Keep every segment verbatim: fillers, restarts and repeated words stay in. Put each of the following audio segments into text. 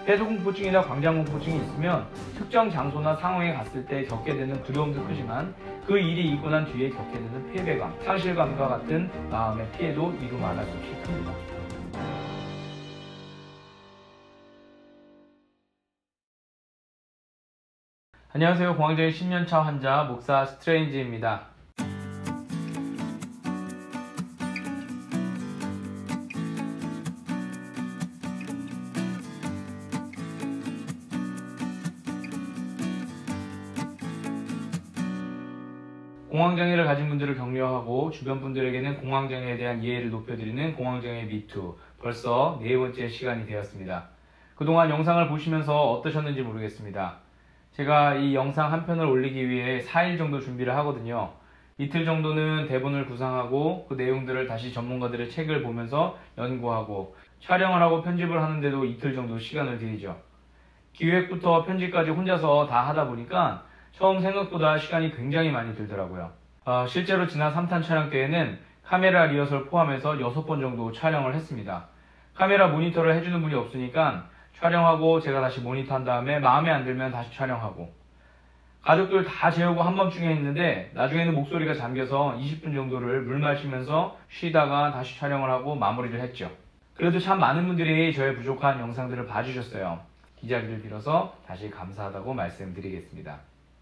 폐소공포증이나 광장공포증이 있으면 특정 장소나 상황에 갔을 때 겪게 되는 두려움도 크지만 그 일이 있고 난 뒤에 겪게 되는 패배감, 상실감과 같은 마음의 피해도 이루 말할 수 없이 큽니다. 안녕하세요. 공황장애 십 년차 환자 목사 스트레인지입니다. 공황장애를 가진 분들을 격려하고 주변 분들에게는 공황장애에 대한 이해를 높여드리는 공황장애 미투, 벌써 네 번째 시간이 되었습니다. 그동안 영상을 보시면서 어떠셨는지 모르겠습니다. 제가 이 영상 한 편을 올리기 위해 사 일 정도 준비를 하거든요. 이틀 정도는 대본을 구상하고 그 내용들을 다시 전문가들의 책을 보면서 연구하고 촬영을 하고 편집을 하는데도 이틀 정도 시간을 들이죠. 기획부터 편집까지 혼자서 다 하다 보니까 처음 생각보다 시간이 굉장히 많이 들더라고요. 어, 실제로 지난 삼 탄 촬영 때에는 카메라 리허설 포함해서 여섯 번 정도 촬영을 했습니다. 카메라 모니터를 해주는 분이 없으니까 촬영하고 제가 다시 모니터한 다음에 마음에 안 들면 다시 촬영하고 가족들 다 재우고 한밤중에 했는데 나중에는 목소리가 잠겨서 이십 분 정도를 물 마시면서 쉬다가 다시 촬영을 하고 마무리를 했죠. 그래도 참 많은 분들이 저의 부족한 영상들을 봐주셨어요. 이 자리를 빌어서 다시 감사하다고 말씀드리겠습니다.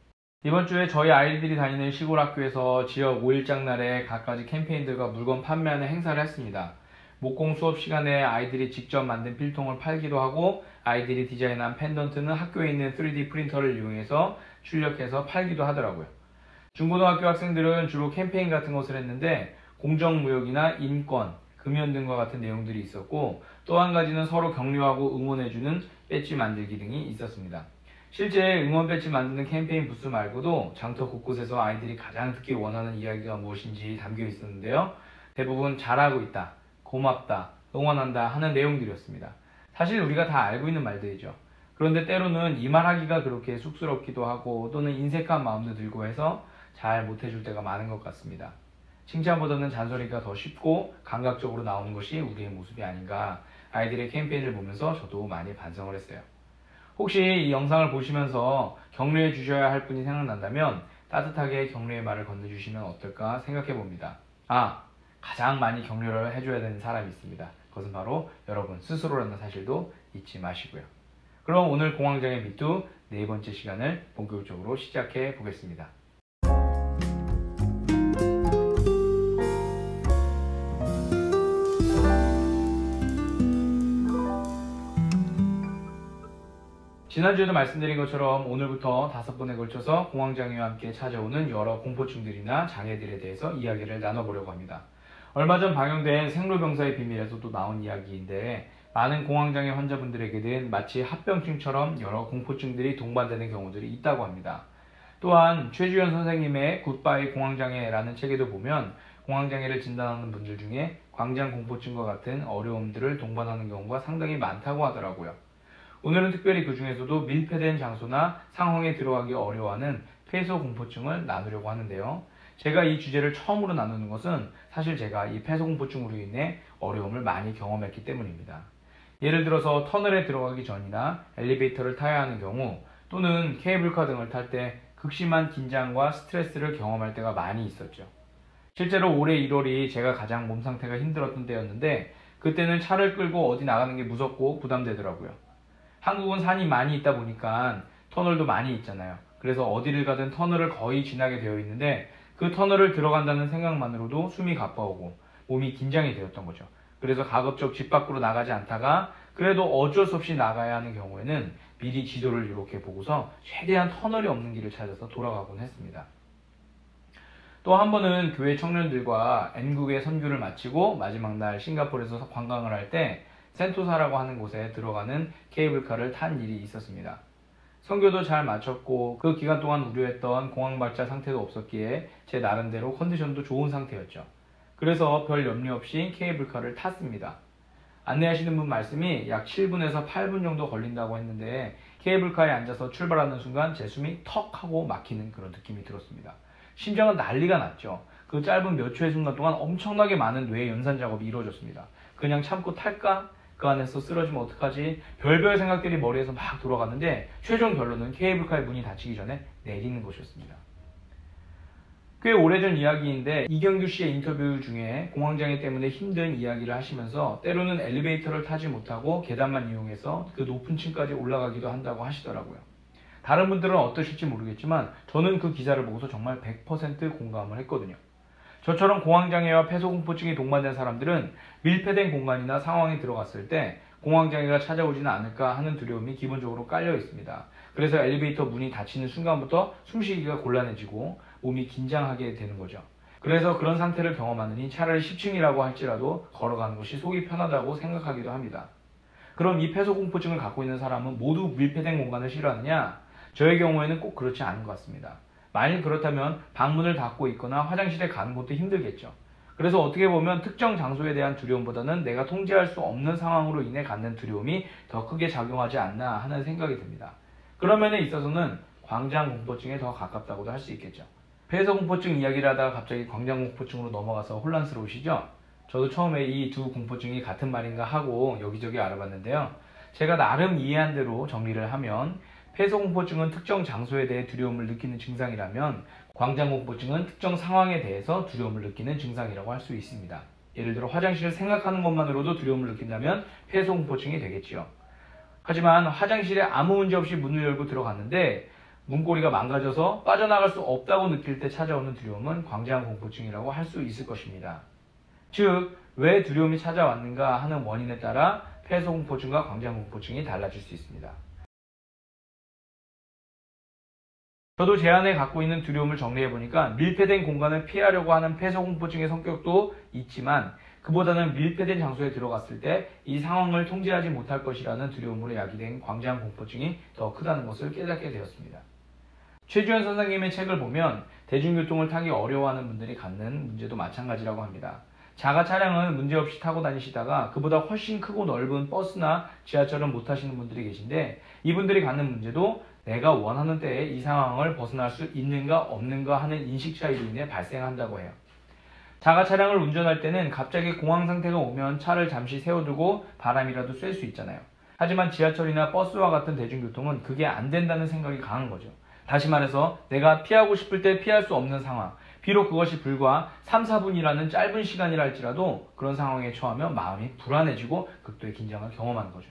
이번 주에 저희 아이들이 다니는 시골 학교에서 지역 오 일장 날에 갖가지 캠페인들과 물건 판매하는 행사를 했습니다. 목공 수업 시간에 아이들이 직접 만든 필통을 팔기도 하고 아이들이 디자인한 펜던트는 학교에 있는 쓰리디 프린터를 이용해서 출력해서 팔기도 하더라고요. 중고등학교 학생들은 주로 캠페인 같은 것을 했는데 공정무역이나 인권, 금연 등과 같은 내용들이 있었고 또 한 가지는 서로 격려하고 응원해주는 배지 만들기 등이 있었습니다. 실제 응원 배지 만드는 캠페인 부스 말고도 장터 곳곳에서 아이들이 가장 듣기 원하는 이야기가 무엇인지 담겨 있었는데요. 대부분 잘하고 있다, 고맙다, 응원한다 하는 내용들이었습니다. 사실 우리가 다 알고 있는 말들이죠. 그런데 때로는 이 말하기가 그렇게 쑥스럽기도 하고 또는 인색한 마음도 들고 해서 잘 못해줄 때가 많은 것 같습니다. 칭찬보다는 잔소리가 더 쉽고 감각적으로 나오는 것이 우리의 모습이 아닌가 아이들의 캠페인을 보면서 저도 많이 반성을 했어요. 혹시 이 영상을 보시면서 격려해 주셔야 할 분이 생각난다면 따뜻하게 격려의 말을 건네주시면 어떨까 생각해 봅니다. 아, 가장 많이 격려를 해줘야 되는 사람이 있습니다. 그것은 바로 여러분 스스로라는 사실도 잊지 마시고요. 그럼 오늘 공황장애 미투 네 번째 시간을 본격적으로 시작해 보겠습니다. 지난주에도 말씀드린 것처럼 오늘부터 다섯 번에 걸쳐서 공황장애와 함께 찾아오는 여러 공포증들이나 장애들에 대해서 이야기를 나눠보려고 합니다. 얼마 전 방영된 생로병사의 비밀에서도 나온 이야기인데 많은 공황장애 환자분들에게는 마치 합병증처럼 여러 공포증들이 동반되는 경우들이 있다고 합니다. 또한 최주연 선생님의 굿바이 공황장애라는 책에도 보면 공황장애를 진단하는 분들 중에 광장공포증과 같은 어려움들을 동반하는 경우가 상당히 많다고 하더라고요. 오늘은 특별히 그 중에서도 밀폐된 장소나 상황에 들어가기 어려워하는 폐소공포증을 나누려고 하는데요. 제가 이 주제를 처음으로 나누는 것은 사실 제가 이 폐소공포증으로 인해 어려움을 많이 경험했기 때문입니다. 예를 들어서 터널에 들어가기 전이나 엘리베이터를 타야 하는 경우 또는 케이블카 등을 탈 때 극심한 긴장과 스트레스를 경험할 때가 많이 있었죠. 실제로 올해 일월이 제가 가장 몸 상태가 힘들었던 때였는데 그때는 차를 끌고 어디 나가는 게 무섭고 부담되더라고요. 한국은 산이 많이 있다 보니까 터널도 많이 있잖아요. 그래서 어디를 가든 터널을 거의 지나게 되어 있는데 그 터널을 들어간다는 생각만으로도 숨이 가빠오고 몸이 긴장이 되었던 거죠. 그래서 가급적 집 밖으로 나가지 않다가 그래도 어쩔 수 없이 나가야 하는 경우에는 미리 지도를 이렇게 보고서 최대한 터널이 없는 길을 찾아서 돌아가곤 했습니다. 또 한 번은 교회 청년들과 N국의 선교를 마치고 마지막 날 싱가포르에서 관광을 할 때 센토사라고 하는 곳에 들어가는 케이블카를 탄 일이 있었습니다. 선교도 잘 마쳤고 그 기간 동안 우려했던 공황발작 상태도 없었기에 제 나름대로 컨디션도 좋은 상태였죠. 그래서 별 염려 없이 케이블카를 탔습니다. 안내하시는 분 말씀이 약 칠 분에서 팔 분 정도 걸린다고 했는데 케이블카에 앉아서 출발하는 순간 제 숨이 턱 하고 막히는 그런 느낌이 들었습니다. 심장은 난리가 났죠. 그 짧은 몇 초의 순간 동안 엄청나게 많은 뇌의 연산 작업이 이루어졌습니다. 그냥 참고 탈까? 그 안에서 쓰러지면 어떡하지? 별별 생각들이 머리에서 막 돌아갔는데 최종 결론은 케이블카의 문이 닫히기 전에 내리는 것이었습니다. 꽤 오래전 이야기인데 이경규 씨의 인터뷰 중에 공황장애 때문에 힘든 이야기를 하시면서 때로는 엘리베이터를 타지 못하고 계단만 이용해서 그 높은 층까지 올라가기도 한다고 하시더라고요. 다른 분들은 어떠실지 모르겠지만 저는 그 기사를 보고서 정말 백 퍼센트 공감을 했거든요. 저처럼 공황장애와 폐소공포증이 동반된 사람들은 밀폐된 공간이나 상황에 들어갔을 때 공황장애가 찾아오지는 않을까 하는 두려움이 기본적으로 깔려 있습니다. 그래서 엘리베이터 문이 닫히는 순간부터 숨쉬기가 곤란해지고 몸이 긴장하게 되는 거죠. 그래서 그런 상태를 경험하느니 차라리 십 층이라고 할지라도 걸어가는 것이 속이 편하다고 생각하기도 합니다. 그럼 이 폐소공포증을 갖고 있는 사람은 모두 밀폐된 공간을 싫어하느냐? 저의 경우에는 꼭 그렇지 않은 것 같습니다. 만일 그렇다면 방문을 닫고 있거나 화장실에 가는 것도 힘들겠죠. 그래서 어떻게 보면 특정 장소에 대한 두려움보다는 내가 통제할 수 없는 상황으로 인해 갖는 두려움이 더 크게 작용하지 않나 하는 생각이 듭니다. 그런 면에 있어서는 광장공포증에 더 가깝다고도 할 수 있겠죠. 폐소공포증 이야기를 하다가 갑자기 광장공포증으로 넘어가서 혼란스러우시죠? 저도 처음에 이 두 공포증이 같은 말인가 하고 여기저기 알아봤는데요. 제가 나름 이해한 대로 정리를 하면 폐소공포증은 특정 장소에 대해 두려움을 느끼는 증상이라면 광장공포증은 특정 상황에 대해서 두려움을 느끼는 증상이라고 할 수 있습니다. 예를 들어 화장실을 생각하는 것만으로도 두려움을 느낀다면 폐소공포증이 되겠지요. 하지만 화장실에 아무 문제 없이 문을 열고 들어갔는데 문고리가 망가져서 빠져나갈 수 없다고 느낄 때 찾아오는 두려움은 광장공포증이라고 할 수 있을 것입니다. 즉, 왜 두려움이 찾아왔는가 하는 원인에 따라 폐소공포증과 광장공포증이 달라질 수 있습니다. 저도 제 안에 갖고 있는 두려움을 정리해보니까 밀폐된 공간을 피하려고 하는 폐소공포증의 성격도 있지만 그보다는 밀폐된 장소에 들어갔을 때 이 상황을 통제하지 못할 것이라는 두려움으로 야기된 광장공포증이 더 크다는 것을 깨닫게 되었습니다. 최주현 선생님의 책을 보면 대중교통을 타기 어려워하는 분들이 갖는 문제도 마찬가지라고 합니다. 자가 차량은 문제없이 타고 다니시다가 그보다 훨씬 크고 넓은 버스나 지하철은 못 타시는 분들이 계신데 이분들이 갖는 문제도 내가 원하는 때에 이 상황을 벗어날 수 있는가 없는가 하는 인식 차이로 인해 발생한다고 해요. 자가 차량을 운전할 때는 갑자기 공황 상태가 오면 차를 잠시 세워두고 바람이라도 쐴 수 있잖아요. 하지만 지하철이나 버스와 같은 대중교통은 그게 안 된다는 생각이 강한 거죠. 다시 말해서 내가 피하고 싶을 때 피할 수 없는 상황, 비록 그것이 불과 삼, 사 분이라는 짧은 시간이라 할지라도 그런 상황에 처하면 마음이 불안해지고 극도의 긴장을 경험하는 거죠.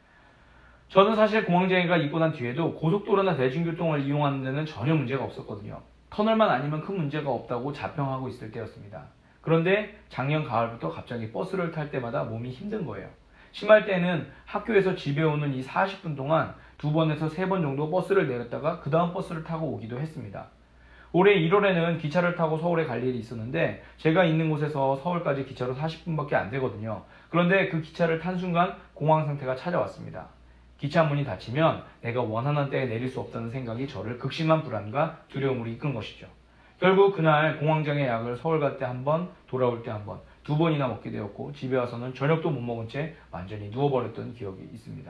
저는 사실 공황장애가 있고 난 뒤에도 고속도로나 대중교통을 이용하는 데는 전혀 문제가 없었거든요. 터널만 아니면 큰 문제가 없다고 자평하고 있을 때였습니다. 그런데 작년 가을부터 갑자기 버스를 탈 때마다 몸이 힘든 거예요. 심할 때는 학교에서 집에 오는 이 사십 분 동안 두 번에서 세 번 정도 버스를 내렸다가 그 다음 버스를 타고 오기도 했습니다. 올해 일월에는 기차를 타고 서울에 갈 일이 있었는데 제가 있는 곳에서 서울까지 기차로 사십 분밖에 안 되거든요. 그런데 그 기차를 탄 순간 공황 상태가 찾아왔습니다. 기차 문이 닫히면 내가 원하는 때에 내릴 수 없다는 생각이 저를 극심한 불안과 두려움으로 이끈 것이죠. 결국 그날 공황장애 약을 서울 갈 때 한 번, 돌아올 때 한 번, 두 번이나 먹게 되었고 집에 와서는 저녁도 못 먹은 채 완전히 누워버렸던 기억이 있습니다.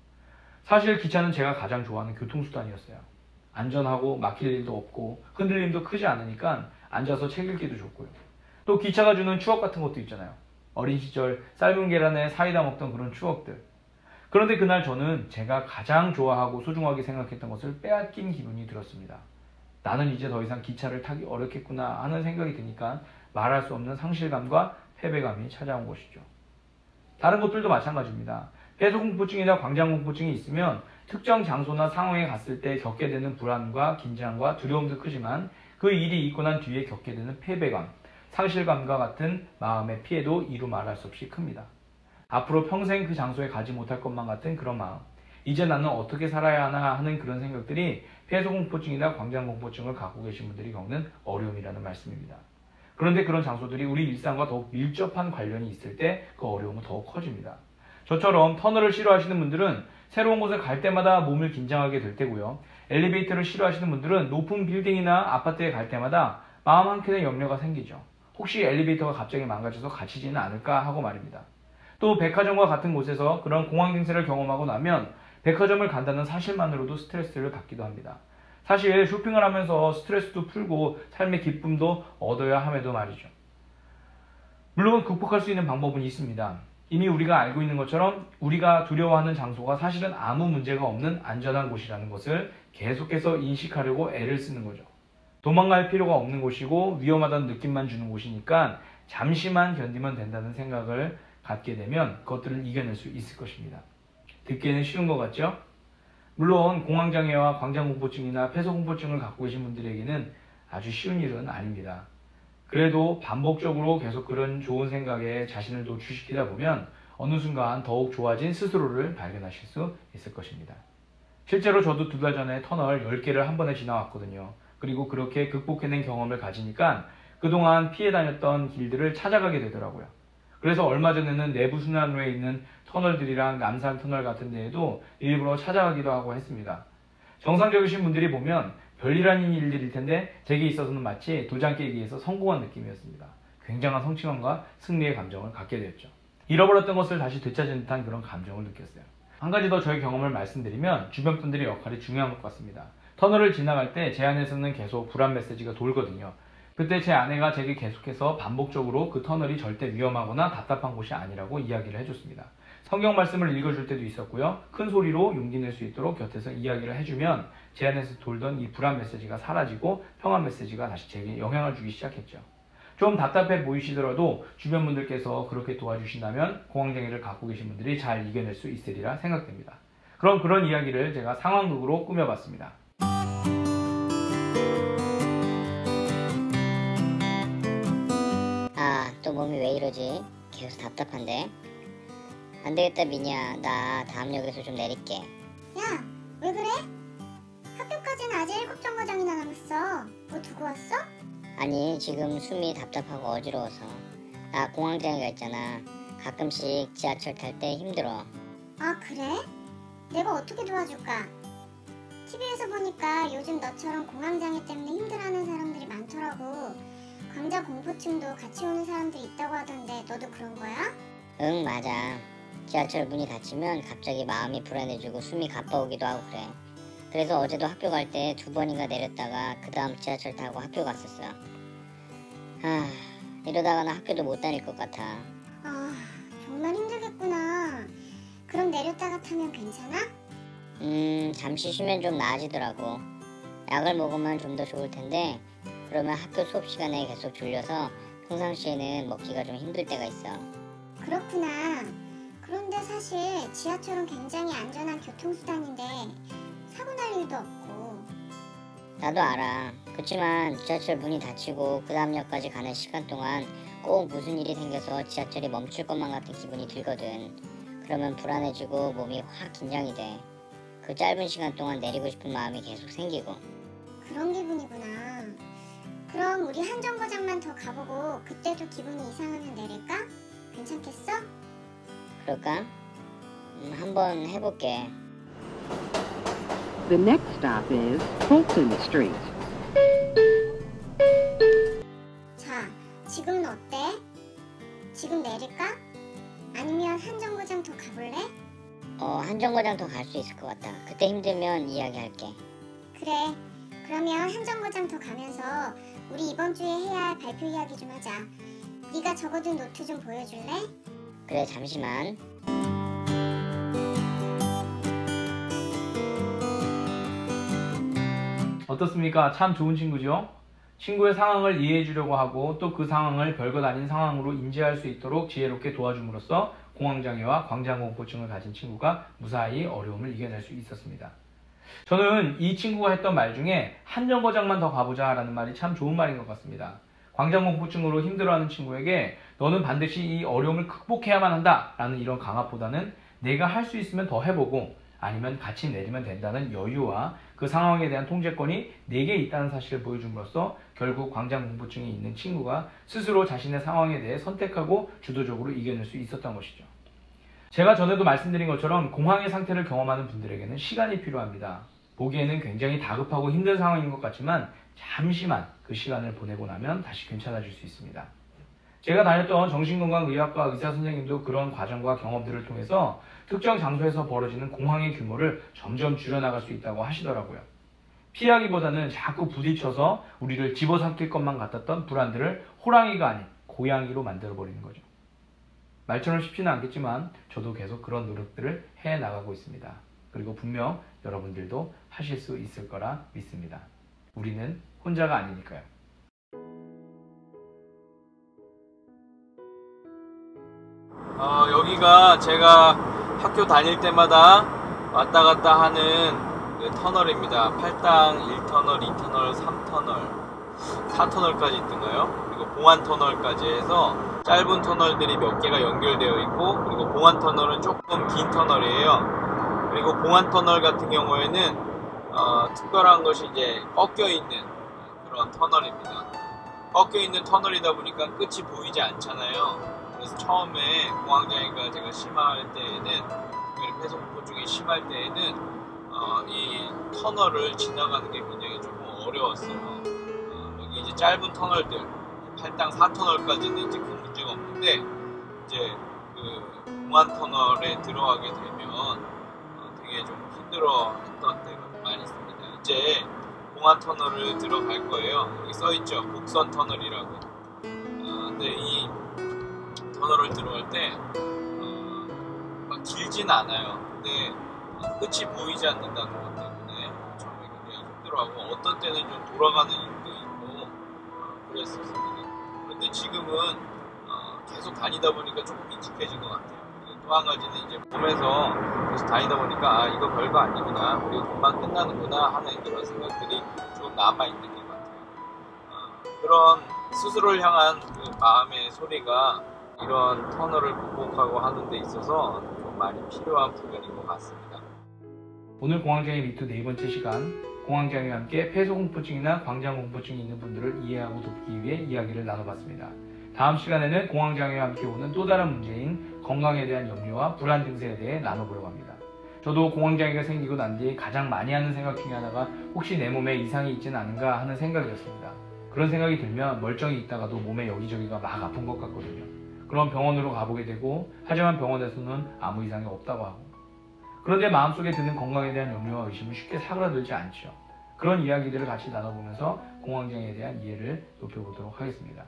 사실 기차는 제가 가장 좋아하는 교통수단이었어요. 안전하고 막힐 일도 없고 흔들림도 크지 않으니까 앉아서 책 읽기도 좋고요. 또 기차가 주는 추억 같은 것도 있잖아요. 어린 시절 삶은 계란에 사이다 먹던 그런 추억들. 그런데 그날 저는 제가 가장 좋아하고 소중하게 생각했던 것을 빼앗긴 기분이 들었습니다. 나는 이제 더 이상 기차를 타기 어렵겠구나 하는 생각이 드니까 말할 수 없는 상실감과 패배감이 찾아온 것이죠. 다른 것들도 마찬가지입니다. 폐소공포증이나 광장공포증이 있으면 특정 장소나 상황에 갔을 때 겪게 되는 불안과 긴장과 두려움도 크지만 그 일이 있고 난 뒤에 겪게 되는 패배감, 상실감과 같은 마음의 피해도 이루 말할 수 없이 큽니다. 앞으로 평생 그 장소에 가지 못할 것만 같은 그런 마음, 이제 나는 어떻게 살아야 하나 하는 그런 생각들이 폐소공포증이나 광장공포증을 갖고 계신 분들이 겪는 어려움이라는 말씀입니다. 그런데 그런 장소들이 우리 일상과 더욱 밀접한 관련이 있을 때 그 어려움은 더욱 커집니다. 저처럼 터널을 싫어하시는 분들은 새로운 곳을 갈 때마다 몸을 긴장하게 될 테고요. 엘리베이터를 싫어하시는 분들은 높은 빌딩이나 아파트에 갈 때마다 마음 한켠에 염려가 생기죠. 혹시 엘리베이터가 갑자기 망가져서 갇히지는 않을까 하고 말입니다. 또 백화점과 같은 곳에서 그런 공황 증세를 경험하고 나면 백화점을 간다는 사실만으로도 스트레스를 받기도 합니다. 사실 쇼핑을 하면서 스트레스도 풀고 삶의 기쁨도 얻어야 함에도 말이죠. 물론 극복할 수 있는 방법은 있습니다. 이미 우리가 알고 있는 것처럼 우리가 두려워하는 장소가 사실은 아무 문제가 없는 안전한 곳이라는 것을 계속해서 인식하려고 애를 쓰는 거죠. 도망갈 필요가 없는 곳이고 위험하다는 느낌만 주는 곳이니까 잠시만 견디면 된다는 생각을 갖게 되면 그것들을 이겨낼 수 있을 것입니다. 듣기에는 쉬운 것 같죠? 물론 공황장애와 광장공포증이나 폐소공포증을 갖고 계신 분들에게는 아주 쉬운 일은 아닙니다. 그래도 반복적으로 계속 그런 좋은 생각에 자신을 노출시키다 보면 어느 순간 더욱 좋아진 스스로를 발견하실 수 있을 것입니다. 실제로 저도 두 달 전에 터널 열 개를 한 번에 지나왔거든요. 그리고 그렇게 극복해낸 경험을 가지니까 그동안 피해 다녔던 길들을 찾아가게 되더라고요. 그래서 얼마 전에는 내부 순환로에 있는 터널들이랑 남산 터널 같은 데에도 일부러 찾아가기도 하고 했습니다. 정상적이신 분들이 보면 별일 아닌 일들일 텐데 제게 있어서는 마치 도장 깨기에서 성공한 느낌이었습니다. 굉장한 성취감과 승리의 감정을 갖게 되었죠. 잃어버렸던 것을 다시 되찾은 듯한 그런 감정을 느꼈어요. 한 가지 더 저의 경험을 말씀드리면 주변 분들의 역할이 중요한 것 같습니다. 터널을 지나갈 때 제 안에서는 계속 불안 메시지가 돌거든요. 그때 제 아내가 제게 계속해서 반복적으로 그 터널이 절대 위험하거나 답답한 곳이 아니라고 이야기를 해줬습니다. 성경 말씀을 읽어줄 때도 있었고요. 큰 소리로 용기 낼 수 있도록 곁에서 이야기를 해주면 제 안에서 돌던 이 불안 메시지가 사라지고 평안 메시지가 다시 제게 영향을 주기 시작했죠. 좀 답답해 보이시더라도 주변 분들께서 그렇게 도와주신다면 공황장애를 갖고 계신 분들이 잘 이겨낼 수 있으리라 생각됩니다. 그럼 그런 이야기를 제가 상황극으로 꾸며봤습니다. 아, 또 몸이 왜 이러지? 계속 답답한데? 안되겠다 미니야, 나 다음 역에서 좀 내릴게. 야, 왜 그래? 학교까지는 아직 일곱 정거장이나 남았어. 뭐 두고 왔어? 아니, 지금 숨이 답답하고 어지러워서. 나 공황장애가 있잖아. 가끔씩 지하철 탈 때 힘들어. 아, 그래? 내가 어떻게 도와줄까? 티비에서 보니까 요즘 너처럼 공황장애 때문에 힘들어하는 사람들이 많더라고. 광자공포증도 같이 오는 사람들이 있다고 하던데 너도 그런 거야? 응, 맞아. 지하철 문이 닫히면 갑자기 마음이 불안해지고 숨이 가빠오기도 하고 그래. 그래서 어제도 학교 갈 때 두 번인가 내렸다가 그 다음 지하철 타고 학교 갔었어. 아, 이러다가는 학교도 못 다닐 것 같아. 아, 정말 힘들겠구나. 그럼 내렸다가 타면 괜찮아? 음, 잠시 쉬면 좀 나아지더라고. 약을 먹으면 좀 더 좋을 텐데 그러면 학교 수업 시간에 계속 졸려서 평상시에는 먹기가 좀 힘들 때가 있어. 그렇구나. 그런데 사실 지하철은 굉장히 안전한 교통수단인데 사고 날 일도 없고. 나도 알아. 그치만 지하철 문이 닫히고 그 다음 역까지 가는 시간 동안 꼭 무슨 일이 생겨서 지하철이 멈출 것만 같은 기분이 들거든. 그러면 불안해지고 몸이 확 긴장이 돼. 그 짧은 시간 동안 내리고 싶은 마음이 계속 생기고. 그런 기분이구나. 그럼 우리 한 정거장만 더 가보고 그때도 기분이 이상하면 내릴까? 괜찮겠어? 그럴까? 음, 한번 해볼게. The next stop is Fulton Street. 자, 지금은 어때? 지금 내릴까? 아니면 한 정거장 더 가볼래? 어, 한 정거장 더 갈 수 있을 것 같아. 그때 힘들면 이야기할게. 그래. 그러면 한 정거장 더 가면서 우리 이번 주에 해야 할 발표 이야기 좀 하자. 네가 적어둔 노트 좀 보여줄래? 그래, 잠시만. 어떻습니까? 참 좋은 친구죠? 친구의 상황을 이해해 주려고 하고 또 그 상황을 별것 아닌 상황으로 인지할 수 있도록 지혜롭게 도와줌으로써 공황장애와 광장공포증을 가진 친구가 무사히 어려움을 이겨낼 수 있었습니다. 저는 이 친구가 했던 말 중에 한 정거장만 더 가보자 라는 말이 참 좋은 말인 것 같습니다. 광장공포증으로 힘들어하는 친구에게 너는 반드시 이 어려움을 극복해야만 한다 라는 이런 강압보다는 내가 할 수 있으면 더 해보고 아니면 같이 내리면 된다는 여유와 그 상황에 대한 통제권이 내게 있다는 사실을 보여줌으로써 결국 광장공포증이 있는 친구가 스스로 자신의 상황에 대해 선택하고 주도적으로 이겨낼 수 있었던 것이죠. 제가 전에도 말씀드린 것처럼 공황의 상태를 경험하는 분들에게는 시간이 필요합니다. 보기에는 굉장히 다급하고 힘든 상황인 것 같지만 잠시만 그 시간을 보내고 나면 다시 괜찮아질 수 있습니다. 제가 다녔던 정신건강의학과 의사 선생님도 그런 과정과 경험들을 통해서 특정 장소에서 벌어지는 공황의 규모를 점점 줄여나갈 수 있다고 하시더라고요. 피하기보다는 자꾸 부딪혀서 우리를 집어삼킬 것만 같았던 불안들을 호랑이가 아닌 고양이로 만들어버리는 거죠. 말처럼 쉽지는 않겠지만 저도 계속 그런 노력들을 해 나가고 있습니다. 그리고 분명 여러분들도 하실 수 있을 거라 믿습니다. 우리는 혼자가 아니니까요. 어, 여기가 제가 학교 다닐 때마다 왔다 갔다 하는 그 터널입니다. 팔당 일 터널, 이 터널, 삼 터널, 사 터널까지 있던가요? 그리고 봉안 터널까지 해서 짧은 터널들이 몇 개가 연결되어 있고, 그리고 봉안 터널은 조금 긴 터널이에요. 그리고 봉안 터널 같은 경우에는 어, 특별한 것이 이제 꺾여 있는 그런 터널입니다. 꺾여 있는 터널이다 보니까 끝이 보이지 않잖아요. 그래서 처음에 공황장애가 제가 심할 때에는, 특별히 폐소공포증이 심할 때에는 어, 이 터널을 지나가는 게 굉장히 조금 어려웠어요. 어, 여기 이제 짧은 터널들, 팔당 사 터널까지는 이제 큰 문제가 없는데, 이제 그 봉안 터널에 들어가게 되면 어, 되게 좀 힘들어 했던 때가 많이 있습니다. 이제 봉안 터널을 들어갈 거예요. 여기 써있죠. 곡선 터널이라고. 어, 근데 이 터널을 들어갈 때, 어, 막 길진 않아요. 근데 어, 끝이 보이지 않는다는 것 때문에 처음에 굉장히 힘들어하고, 어떤 때는 좀 돌아가는 일도 있고 어, 그랬었습니다. 그런데 지금은 어, 계속 다니다 보니까 조금 익숙해진 것 같아요. 또 한 가지는 이제 몸에서 계속 다니다 보니까 아, 이거 별거 아니구나, 그리고 금방 끝나는구나 하는 그런 생각들이 좀 남아있는 것 같아요. 어, 그런 스스로를 향한 그 마음의 소리가 이런 터널을 극복하고 하는 데 있어서 좀 많이 필요한 부분인 것 같습니다. 오늘 공황장애 미투 네 번째 시간, 공황장애와 함께 폐소공포증이나 광장공포증이 있는 분들을 이해하고 돕기 위해 이야기를 나눠봤습니다. 다음 시간에는 공황장애와 함께 오는 또 다른 문제인 건강에 대한 염려와 불안 증세에 대해 나눠보려고 합니다. 저도 공황장애가 생기고 난 뒤에 가장 많이 하는 생각 중에 하나가 혹시 내 몸에 이상이 있지는 않은가 하는 생각이었습니다. 그런 생각이 들면 멀쩡히 있다가도 몸에 여기저기가 막 아픈 것 같거든요. 그럼 병원으로 가보게 되고, 하지만 병원에서는 아무 이상이 없다고 하고, 그런데 마음속에 드는 건강에 대한 염려와 의심은 쉽게 사그라들지 않죠. 그런 이야기들을 같이 나눠보면서 공황장애에 대한 이해를 높여보도록 하겠습니다.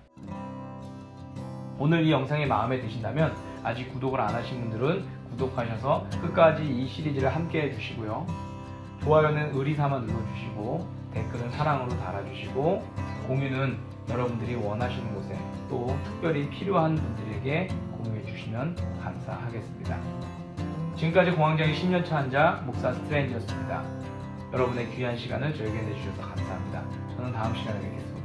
오늘 이 영상이 마음에 드신다면 아직 구독을 안 하신 분들은 구독하셔서 끝까지 이 시리즈를 함께 해주시고요. 좋아요는 의리삼아 눌러주시고, 댓글은 사랑으로 달아주시고, 공유는 여러분들이 원하시는 곳에, 또 특별히 필요한 분들에게 공유해 주시면 감사하겠습니다. 지금까지 공황장애 십 년차 환자 목사 스트레인지였습니다. 여러분의 귀한 시간을 저에게 내주셔서 감사합니다. 저는 다음 시간에 뵙겠습니다.